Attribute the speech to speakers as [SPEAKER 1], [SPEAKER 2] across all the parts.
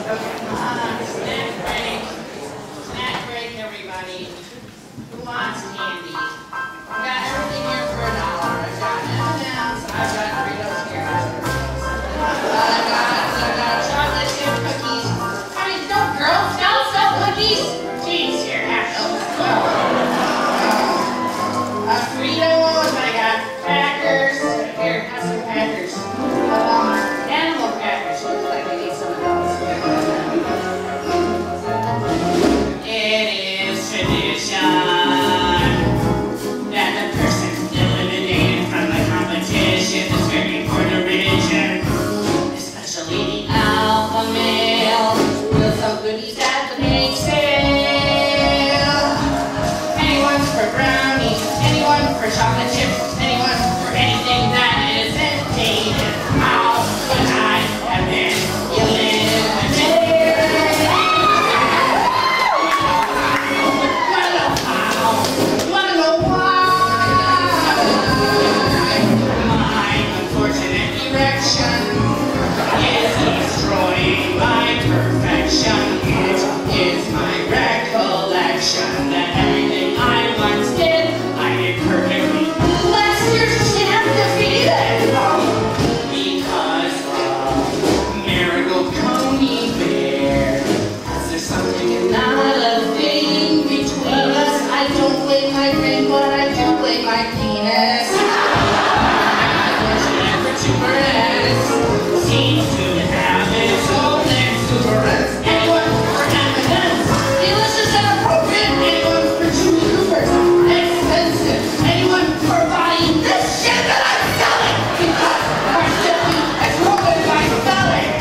[SPEAKER 1] Snack break, everybody. Who wants candy? I've got everything here for $1. I've got M&M's. I've got Doritos here. I've got chocolate chip cookies. I mean, no Girl Scouts, no cookies. Jeez, here, have those. Fritos. I got crackers. Here, have some crackers. Animal crackers. Looks like I need some of those. It is tradition that the person eliminated from the competition is very important religion, especially the alpha male. Will some goodies at the bake sale? Anyone for brownies, anyone for chocolate chips, anyone for anything that isn't dated. How could I have been eliminated? Wanna know why? My unfortunate erection is destroying my perfection. It is my recollection that everything I once did, I did perfectly. Last year's champ defeated because of Marigold Coney Bear. Is there something and not a thing between us? I don't blame my brain, but I do blame my penis. Unfortunate protuberance seems to have its own exuberance. Anyone for M&M's? Delicious and appropriate. Anyone for Chewy Coopers? Expensive. Anyone for buying this shit that I'm selling? Because our city is ruined by selling.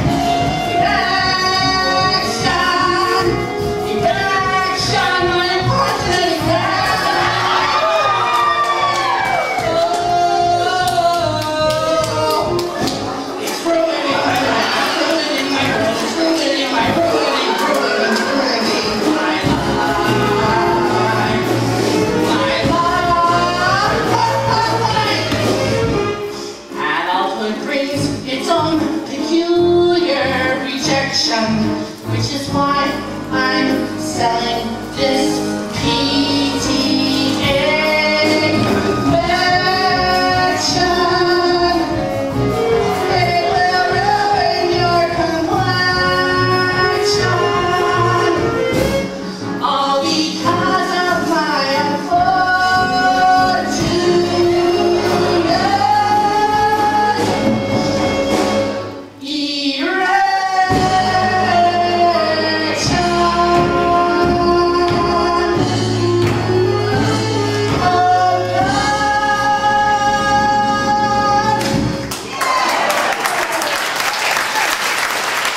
[SPEAKER 1] Erection, my unfortunate erection. It's ruining my life, ruining my world, it's ruining my ruining my life. Adulthood brings its own peculiar rejection, which is why I'm selling this piece.